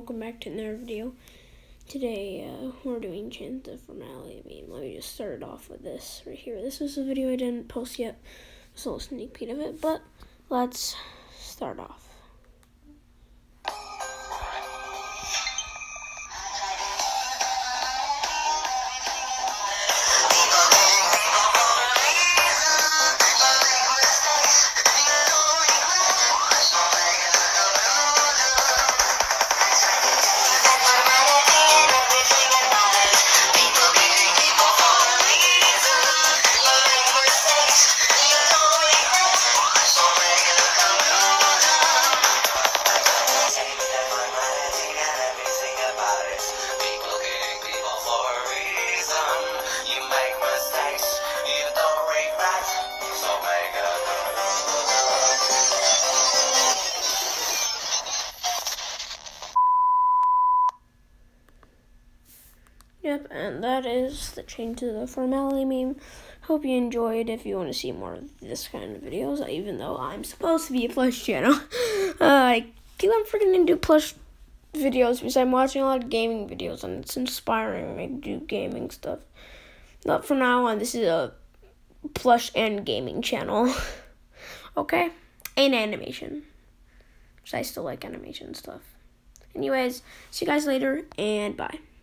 welcome back to another video. Today, we're doing Change the Formality meme. Let me just start it off with this right here. This was a video I didn't post yet. It's a little sneak peek of it, but let's start off. Yep, and that is the Change to the Formality meme. Hope you enjoyed. If you want to see more of this kind of videos, even though I'm supposed to be a plush channel, I keep on forgetting to do plush videos because I'm watching a lot of gaming videos and it's inspiring me to do gaming stuff. But from now on, this is a plush and gaming channel. Okay? And animation. Because I still like animation stuff. Anyways, see you guys later, and bye.